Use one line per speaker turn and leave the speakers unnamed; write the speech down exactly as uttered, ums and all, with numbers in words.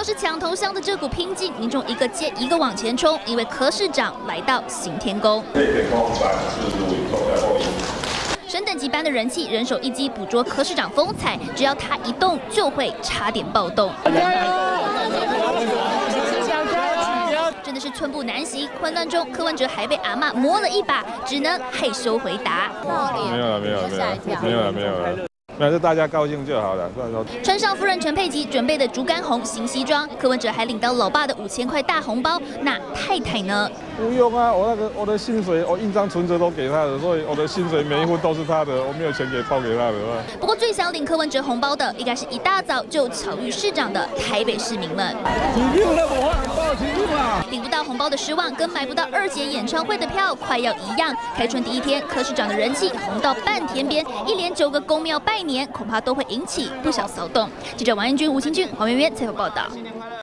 是抢头香的这股拼劲，民众一个接一个往前冲，因为柯市长来到行天宫。省等级般的人气，人手一机捕捉柯市长风采，只要他一动，就会差点暴动。真的是寸步难行，混乱中，柯文哲还被阿嬷摸了一把，只能害羞回答：
没有了，没有了，没有了，没有了，没有了。 那就大家高兴就好了。
穿上夫人陈佩琪准备的竹竿红新西装，柯文哲还领到老爸的五千块大红包。那太太呢？
不用啊，我那个我的薪水，我印章存折都给他的，所以我的薪水每一分都是他的，我没有钱给包给他的。
不过最想领柯文哲红包的，应该是一大早就巧遇市长的台北市民们。领不到红包的失望，跟买不到二姐演唱会的票快要一样。开春第一天，柯市长的人气红到半天边，一连九个公庙拜年。 恐怕都会引起不小骚动。记者王彦君、吴清俊、黄媛媛采访报道。